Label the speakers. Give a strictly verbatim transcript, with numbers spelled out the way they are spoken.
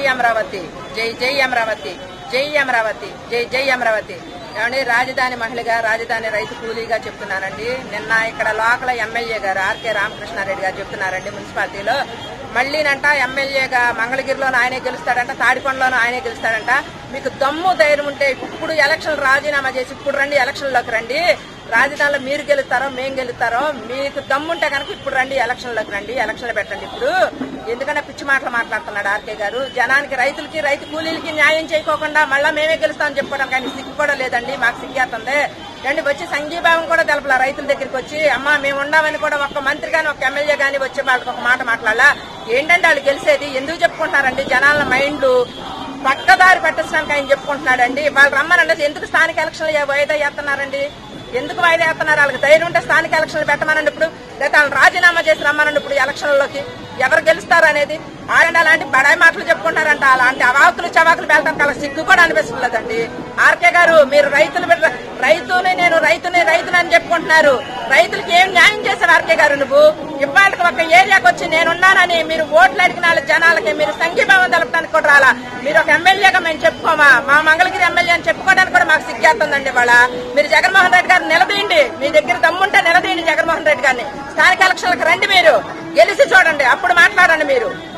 Speaker 1: అమరావతి, జై జై అమరావతి, జై అమరావతి, జై జై అమరావతి. ఏమండి, రాజధాని మహిళగా, రాజధాని రైతు కూలీగా చెప్తున్నానండి. నిన్న ఇక్కడ లోకల్ ఎమ్మెల్యే గారు ఆర్కే రామకృష్ణారెడ్డి గారు చెప్తున్నారండి, మున్సిపాలిటీలో మళ్ళీనంట ఎమ్మెల్యేగా మంగళగిరిలోనూ ఆయనే గెలుస్తాడంట, తాడికొండలోనూ ఆయనే గెలుస్తాడంట. మీకు దమ్ము ధైర్యం ఉంటే ఇప్పుడు ఎలక్షన్ రాజీనామా చేసి ఇప్పుడు రండి, ఎలక్షన్లోకి రండి. రాజధానిలో మీరు గెలుస్తారో మేం గెలుస్తారో, మీకు దమ్ముంటే కనుక ఇప్పుడు రండి, ఎలక్షన్లోకి రండి, ఎలక్షన్లు పెట్టండి ఇప్పుడు. ఎందుకంటే పిచ్చి మాటలు మాట్లాడుతున్నాడు ఆర్కే గారు. జనానికి, రైతులకి, రైతు కూలీలకి న్యాయం చేయకోకుండా మళ్ళా మేమే గెలుస్తామని చెప్పుకోవడానికి ఆయన సిగ్గు కూడా లేదండి. మాకు సిగ్గేస్తుంది అండి. వచ్చి సంఘీభావం కూడా తెలపలా రైతుల దగ్గరికి వచ్చి. అమ్మా మేము ఉన్నామని కూడా ఒక్క మంత్రి గాని ఒక్క ఎమ్మెల్యే గాని వచ్చి వాళ్ళకి ఒక మాట మాట్లాడాలా? ఏంటంటే వాళ్ళు గెలిచేది ఎందుకు చెప్పుకుంటున్నారండి? జనాల మైండ్లు పక్కదారి పెట్టడానికి ఆయన చెప్పుకుంటున్నాడండి. వాళ్ళు రమ్మనండి. ఎందుకు స్థానిక ఎలక్షన్లు వాయిదా చేస్తున్నారండి? ఎందుకు వాయిదా చేస్తున్నారు? వాళ్ళకి ధైర్యం ఉంటే స్థానిక ఎలక్షన్లు పెట్టమనండి ఇప్పుడు, లేదా వాళ్ళు రాజీనామా చేసి రమ్మనండి ఇప్పుడు ఎలక్షన్లలోకి. ఎవరు గెలుస్తారు అనేది ఆయన అలాంటి బడాయి మాటలు చెప్పుకుంటారంట. అలాంటి అవాకులు చవాకులు వెళ్ళడానికి అలా సిగ్గు కూడా అనిపిస్తుందండి. ఆర్కే గారు, మీరు రైతులు రైతుని నేను రైతుని రైతుని అని చెప్పుకుంటున్నారు. రైతులకి ఏం న్యాయం చేశారు ఆర్కే గారు? నువ్వు ఇవాళకి ఒక ఏరియాకి వచ్చి నేనున్నానని మీరు ఓట్లు అడిగిన జనాలకి మీరు సంఘీభావం తెలపడానికి కూడా రాలా. మీరు ఒక ఎమ్మెల్యేగా మేము చెప్పుకోమా? మా మంగళగిరి ఎమ్మెల్యే అని చెప్పుకోవడానికి కూడా మాకు సిగ్గేస్తుందండి. ఇవాళ మీరు జగన్మోహన్ రెడ్డి గారిని నిలదీయండి. మీ దగ్గర దమ్ముంటే నిలదీయండి జగన్మోహన్ రెడ్డి గారిని. స్థానిక ఎలక్షన్లకు రండి, మీరు గెలిచి చూడండి, అప్పుడు మాట్లాడండి మీరు.